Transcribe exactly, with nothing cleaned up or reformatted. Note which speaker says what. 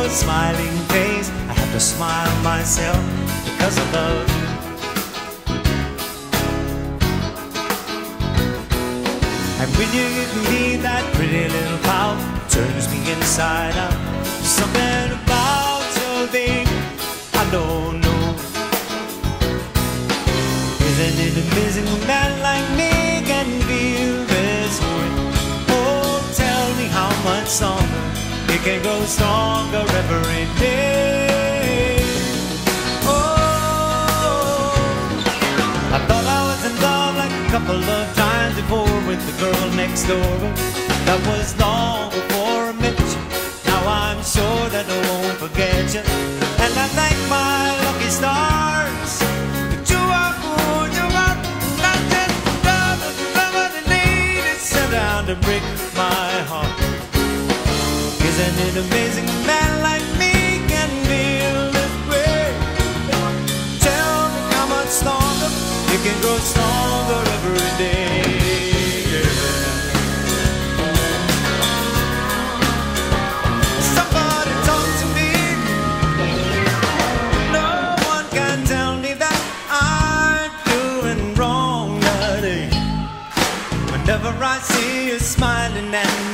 Speaker 1: a smiling face. I have to smile myself because I love you. And when you give me that pretty little pout, turns me inside out. Something about your thing I don't know. Isn't it amazing a man like me can feel this way? Oh, tell me how much stronger it can grow stronger every day. Oh, I thought I was in love like a couple of times before with the girl next door. That was long before I met you. Now I'm sure that I won't forget you. And I thank my lucky stars that you are good, you are not just love, love of the lady sent down to break my heart. Isn't it amazing a man like me can feel this way? Tell me how much stronger it can grow stronger every day. Somebody talk to me. No one can tell me that I'm doing wrong today. Whenever I see you smiling and